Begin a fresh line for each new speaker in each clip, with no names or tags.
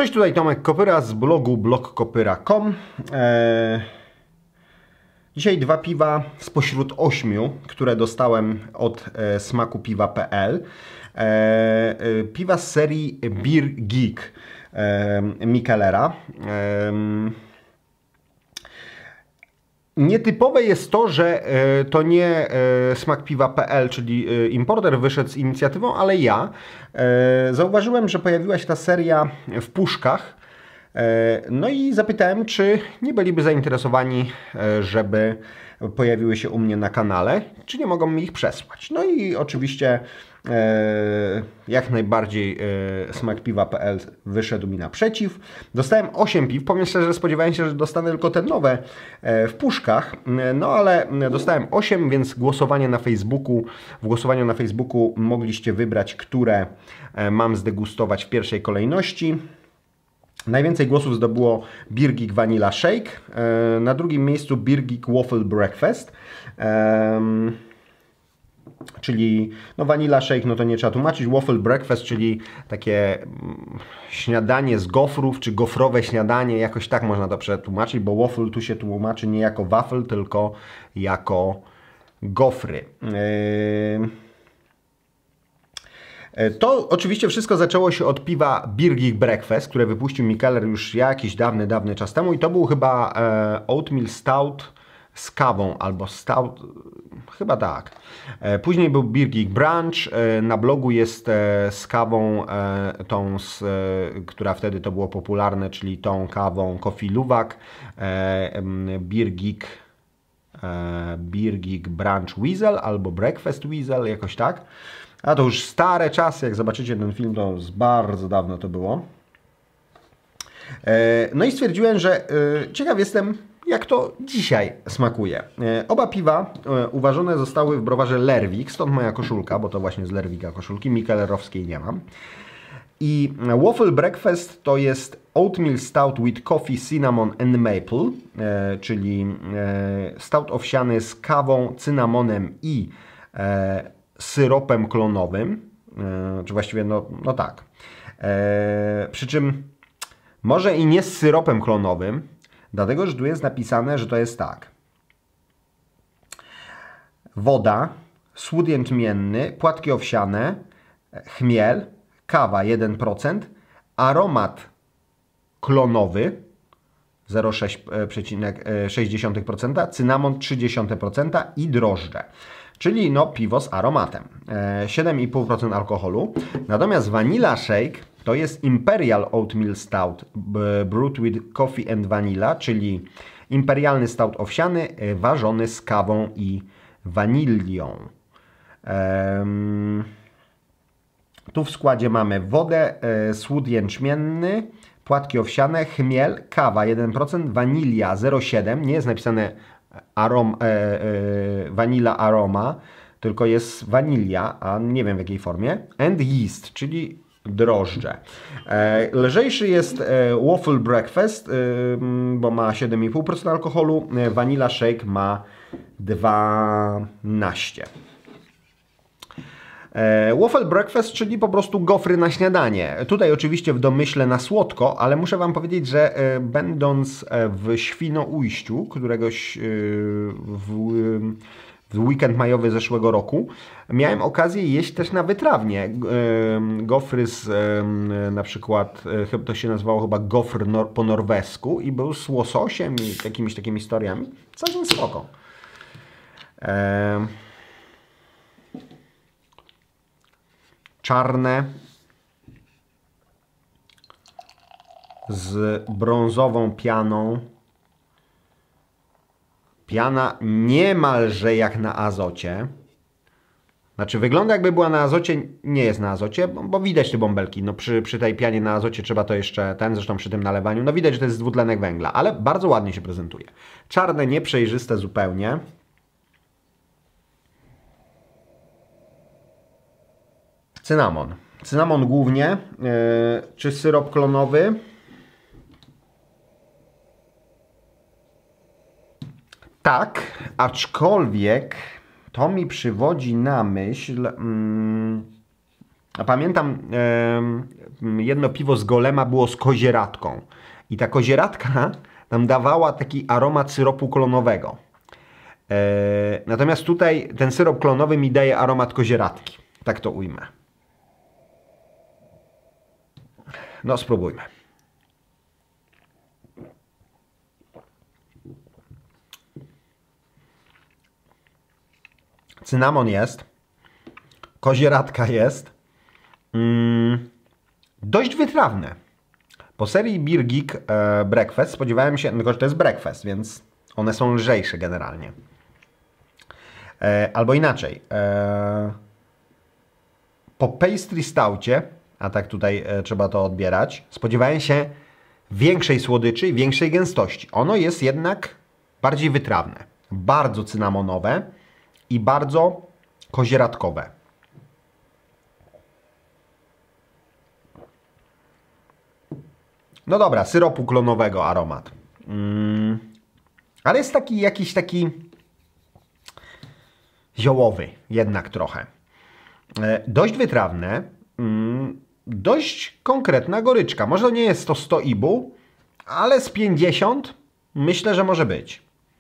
Cześć, tutaj Tomek Kopyra z blogu blogkopyra.com. Dzisiaj 2 piwa spośród 8, które dostałem od smakupiwa.pl. Piwa z serii Beer Geek Mikelera. Nietypowe jest to, że to nie smakpiwa.pl, czyli importer, wyszedł z inicjatywą, ale ja zauważyłem, że pojawiła się ta seria w puszkach. No i zapytałem, czy nie byliby zainteresowani, żeby pojawiły się u mnie na kanale, czy nie mogą mi ich przesłać. No i oczywiście jak najbardziej smakpiwa.pl wyszedł mi naprzeciw. Dostałem 8 piw. Powiem szczerze, spodziewałem się, że dostanę tylko te nowe w puszkach, no ale dostałem 8, więc głosowanie na Facebooku, w głosowaniu na Facebooku mogliście wybrać, które mam zdegustować w pierwszej kolejności. Najwięcej głosów zdobyło Beer Geek Vanilla Shake, na drugim miejscu Beer Geek Waffle Breakfast, czyli no Vanilla Shake, no to nie trzeba tłumaczyć, Waffle Breakfast, czyli takie śniadanie z gofrów, czy gofrowe śniadanie, jakoś tak można to przetłumaczyć, bo waffle tu się tłumaczy nie jako wafel, tylko jako gofry. To oczywiście wszystko zaczęło się od piwa Beer Geek Breakfast, które wypuścił Mikeler już jakiś dawny czas temu i to był chyba Oatmeal Stout z kawą, albo Stout, chyba tak. Później był Beer Geek Brunch, na blogu jest z kawą tą, która wtedy to było popularne, czyli tą kawą Coffee Luwak, Beer Geek Brunch Weasel albo Breakfast Weasel, jakoś tak. A to już stare czasy, jak zobaczycie ten film, to bardzo dawno to było. No i stwierdziłem, że ciekaw jestem, jak to dzisiaj smakuje. Oba piwa uważone zostały w browarze Lerwick, stąd moja koszulka, bo to właśnie z Lerwicka koszulki, Mikelerowskiej nie mam. I Waffle Breakfast to jest Oatmeal Stout with Coffee, Cinnamon and Maple, czyli stout owsiany z kawą, cynamonem i syropem klonowym, czy właściwie no tak. Przy czym może i nie z syropem klonowym, dlatego że tu jest napisane, że to jest tak. Woda, słód jęczmienny, płatki owsiane, chmiel, kawa 1%, aromat klonowy 0,6%, cynamon 0,3% i drożdże. Czyli no piwo z aromatem. 7,5% alkoholu. Natomiast Vanilla Shake to jest Imperial Oatmeal Stout brewed with coffee and vanilla, czyli imperialny stout owsiany ważony z kawą i wanilią. Tu w składzie mamy wodę, słód jęczmienny, płatki owsiane, chmiel, kawa 1%, wanilia 0,7%. Nie jest napisane vanilla aroma, tylko jest wanilia, a nie wiem w jakiej formie, and yeast, czyli drożdże. Lżejszy jest Waffle Breakfast, bo ma 7,5% alkoholu, Vanilla Shake ma 12%. Waffle Breakfast, czyli po prostu gofry na śniadanie. Tutaj oczywiście w domyśle na słodko, ale muszę Wam powiedzieć, że będąc w Świnoujściu, któregoś w weekend majowy zeszłego roku, miałem okazję jeść też na wytrawnie gofry z na przykład, to się nazywało chyba gofr po norwesku i był z łososiem i jakimiś takimi historiami. Całkiem spoko. Czarne z brązową pianą. Piana niemalże jak na azocie. Znaczy wygląda jakby była na azocie, nie jest na azocie, bo widać te bąbelki. No przy tej pianie na azocie trzeba to jeszcze, zresztą przy tym nalewaniu, no widać, że to jest dwutlenek węgla, ale bardzo ładnie się prezentuje. Czarne, nieprzejrzyste zupełnie. Cynamon. Cynamon głównie, czy syrop klonowy. Tak, aczkolwiek to mi przywodzi na myśl A pamiętam, jedno piwo z Golema było z kozieradką. I ta kozieradka nam dawała taki aromat syropu klonowego. Natomiast tutaj ten syrop klonowy mi daje aromat kozieradki. Tak to ujmę. No, spróbujmy. Cynamon jest. Kozieradka jest. Dość wytrawne. Po serii Beer Geek Breakfast spodziewałem się, tylko że to jest breakfast, więc one są lżejsze generalnie. Albo inaczej. Po pastry stoucie, a tak tutaj trzeba to odbierać, spodziewałem się większej słodyczy i większej gęstości. Ono jest jednak bardziej wytrawne. Bardzo cynamonowe i bardzo kozieradkowe. No dobra, syropu klonowego aromat. Ale jest taki jakiś taki ziołowy jednak trochę. Dość wytrawne, dość konkretna goryczka. Może to nie jest to 100 IBU, ale z 50 myślę, że może być.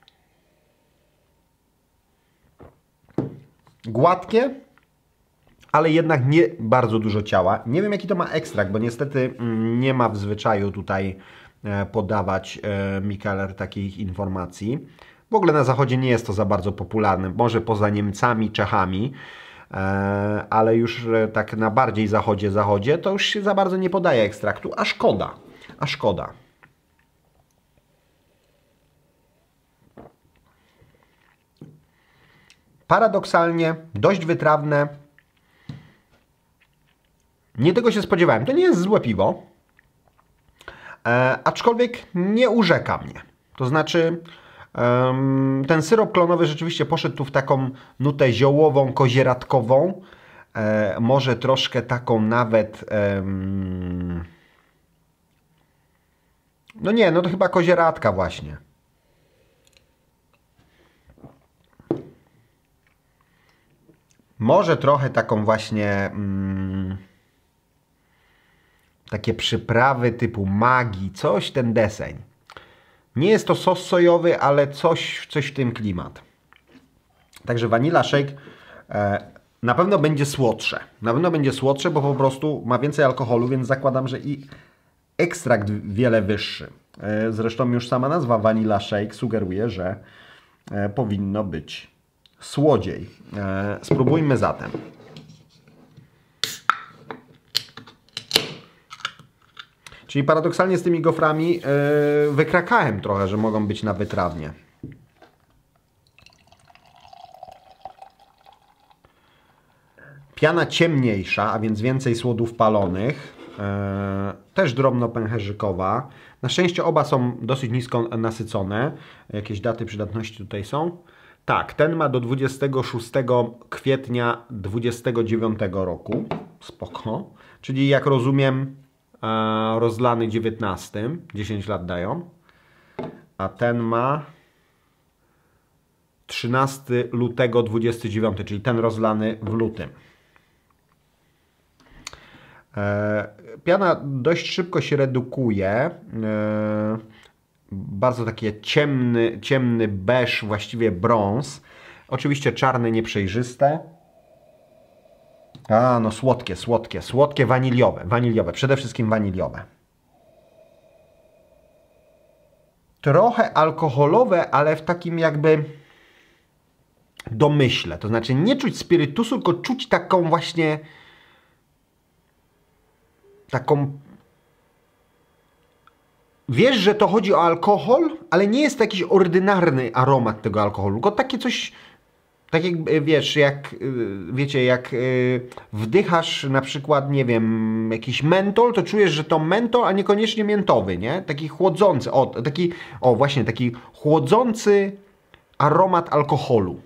Gładkie, ale jednak nie bardzo dużo ciała. Nie wiem, jaki to ma ekstrakt, bo niestety nie ma w zwyczaju tutaj podawać Mikkeller takich informacji. W ogóle na zachodzie nie jest to za bardzo popularne, może poza Niemcami, Czechami, ale już tak na bardziej zachodzie to już się za bardzo nie podaje ekstraktu, a szkoda, a szkoda. Paradoksalnie dość wytrawne. Nie tego się spodziewałem. To nie jest złe piwo, aczkolwiek nie urzeka mnie. To znaczy ten syrop klonowy rzeczywiście poszedł tu w taką nutę ziołową, kozieradkową. Może troszkę taką nawet... No nie, no to chyba kozieradka właśnie. Może trochę taką właśnie... takie przyprawy typu Maggi, coś ten deseń. Nie jest to sos sojowy, ale coś w tym klimat. Także Vanilla Shake na pewno będzie słodsze. Na pewno będzie słodsze, bo po prostu ma więcej alkoholu, więc zakładam, że i ekstrakt wiele wyższy. Zresztą już sama nazwa Vanilla Shake sugeruje, że powinno być słodziej. Spróbujmy zatem. Czyli paradoksalnie z tymi goframi wykrakałem trochę, że mogą być na wytrawnie. Piana ciemniejsza, a więc więcej słodów palonych. Też drobno pęcherzykowa. Na szczęście oba są dosyć nisko nasycone. Jakieś daty przydatności tutaj są. Tak, ten ma do 26 kwietnia 29 roku. Spoko. Czyli jak rozumiem rozlany 19. 10 lat dają. A ten ma 13 lutego 29, czyli ten rozlany w lutym. Piana dość szybko się redukuje. Bardzo takie ciemny beż, właściwie brąz. Oczywiście czarne, nieprzejrzyste. A, no słodkie, waniliowe, przede wszystkim waniliowe. Trochę alkoholowe, ale w takim jakby domyśle. To znaczy nie czuć spirytusu, tylko czuć taką właśnie wiesz, że to chodzi o alkohol, ale nie jest to jakiś ordynarny aromat tego alkoholu, tylko takie coś, tak jak wiesz, wiecie, jak wdychasz na przykład, nie wiem, jakiś mentol, to czujesz, że to mentol, a niekoniecznie miętowy, nie? Taki chłodzący, właśnie taki chłodzący aromat alkoholu.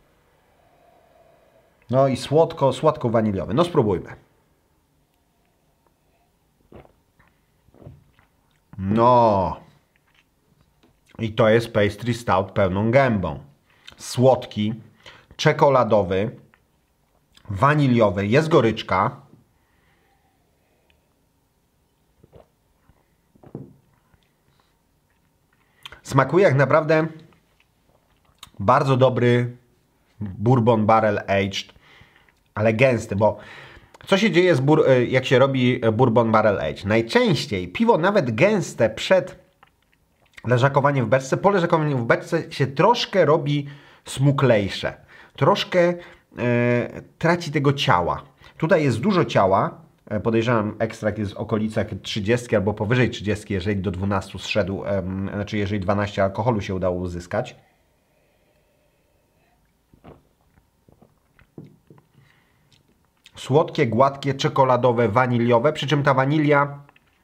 No i słodko waniliowy. No spróbujmy. No. I to jest pastry stout pełną gębą. Słodki, czekoladowy, waniliowy, jest goryczka. Smakuje jak naprawdę bardzo dobry Bourbon Barrel Aged, ale gęsty, bo co się dzieje, jak się robi Bourbon Barrel Aged? Najczęściej piwo nawet gęste przed leżakowaniem w beczce, po leżakowaniu w beczce się troszkę robi smuklejsze. Troszkę traci tego ciała. Tutaj jest dużo ciała. Podejrzewam, ekstrakt jest w okolicach 30 albo powyżej 30, jeżeli do 12 zszedł, znaczy jeżeli 12 alkoholu się udało uzyskać. Słodkie, gładkie, czekoladowe, waniliowe, przy czym ta wanilia,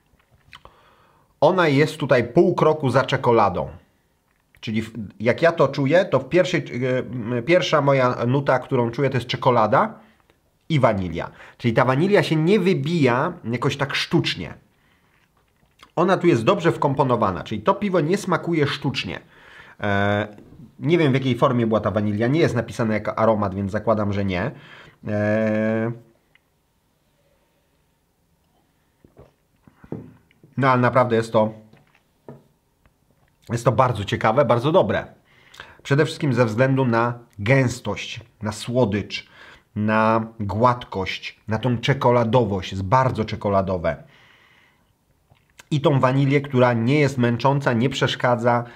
ona jest tutaj pół kroku za czekoladą. Czyli jak ja to czuję, to pierwsza moja nuta, którą czuję, to jest czekolada i wanilia. Czyli ta wanilia się nie wybija jakoś tak sztucznie. Ona tu jest dobrze wkomponowana, czyli to piwo nie smakuje sztucznie. Nie wiem, w jakiej formie była ta wanilia, nie jest napisane jako aromat, więc zakładam, że nie. No ale naprawdę jest to bardzo ciekawe, bardzo dobre. Przede wszystkim ze względu na gęstość, na słodycz, na gładkość, na tą czekoladowość. Jest bardzo czekoladowe. I tą wanilię, która nie jest męcząca, nie przeszkadza.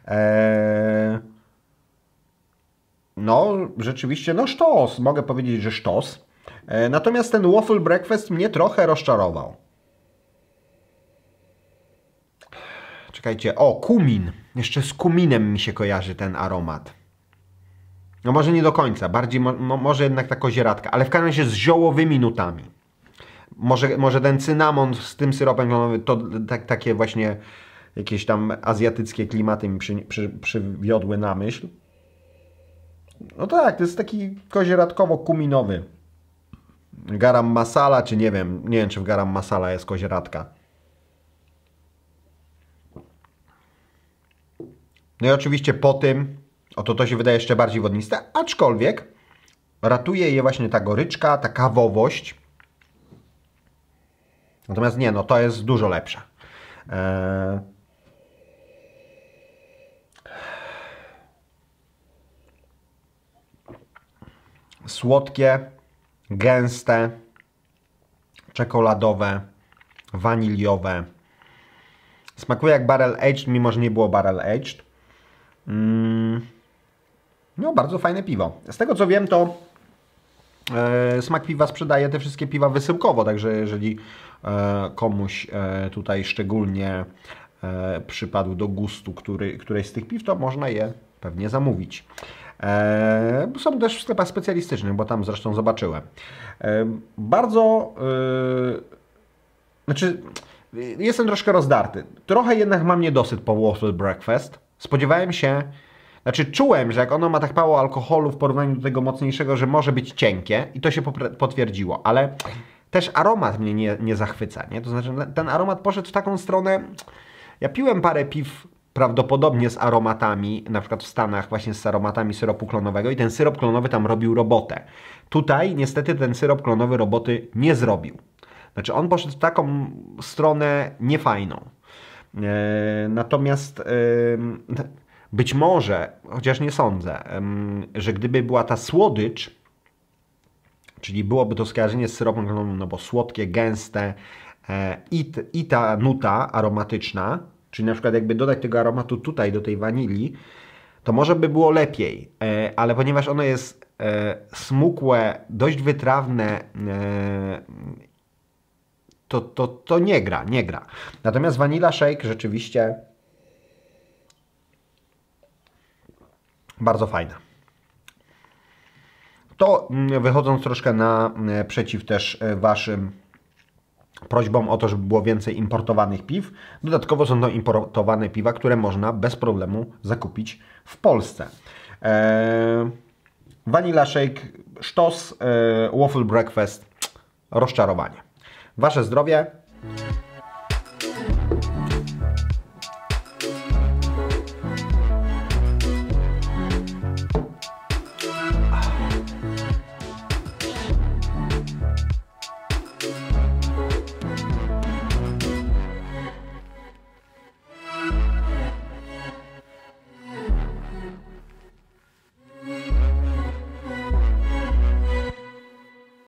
No, rzeczywiście, no sztos. Mogę powiedzieć, że sztos. Natomiast ten Waffle Breakfast mnie trochę rozczarował. Czekajcie, o, kumin. Jeszcze z kuminem mi się kojarzy ten aromat. No może nie do końca, bardziej może jednak ta kozieradka, ale w każdym razie z ziołowymi nutami. Może ten cynamon z tym syropem klonowym, to takie właśnie jakieś tam azjatyckie klimaty mi przywiodły na myśl. No tak, to jest taki kozieradkowo-kuminowy. Garam masala, czy nie wiem czy w garam masala jest kozieradka. No i oczywiście po tym, oto to się wydaje jeszcze bardziej wodniste, aczkolwiek ratuje je właśnie ta goryczka, ta kawowość. Natomiast nie, no to jest dużo lepsze. Słodkie, gęste, czekoladowe, waniliowe. Smakuje jak barrel aged, mimo że nie było barrel aged. No, bardzo fajne piwo. Z tego co wiem, to Smak Piwa sprzedaje te wszystkie piwa wysyłkowo, także jeżeli komuś tutaj szczególnie przypadł do gustu któreś z tych piw, to można je pewnie zamówić. Są też w sklepach specjalistycznych, bo tam zresztą zobaczyłem. Znaczy, jestem troszkę rozdarty. Trochę jednak mam niedosyt po Waffle Breakfast. Spodziewałem się, znaczy czułem, że jak ono ma tak mało alkoholu w porównaniu do tego mocniejszego, że może być cienkie i to się potwierdziło, ale też aromat mnie nie zachwyca, nie? To znaczy ten aromat poszedł w taką stronę, ja piłem parę piw prawdopodobnie z aromatami, na przykład w Stanach właśnie z aromatami syropu klonowego i ten syrop klonowy tam robił robotę. Tutaj niestety ten syrop klonowy roboty nie zrobił. Znaczy on poszedł w taką stronę niefajną. Natomiast być może, chociaż nie sądzę, że gdyby była ta słodycz, czyli byłoby to skojarzenie z syropem klonowym, no bo słodkie, gęste i ta nuta aromatyczna, czyli na przykład jakby dodać tego aromatu tutaj do tej wanilii, to może by było lepiej, ale ponieważ ono jest smukłe, dość wytrawne, to nie gra. Natomiast Vanilla Shake rzeczywiście bardzo fajna. To wychodząc troszkę naprzeciw też Waszym prośbom o to, żeby było więcej importowanych piw, dodatkowo są to importowane piwa, które można bez problemu zakupić w Polsce. Vanilla Shake, sztos, Waffle Breakfast, rozczarowanie. Wasze zdrowie.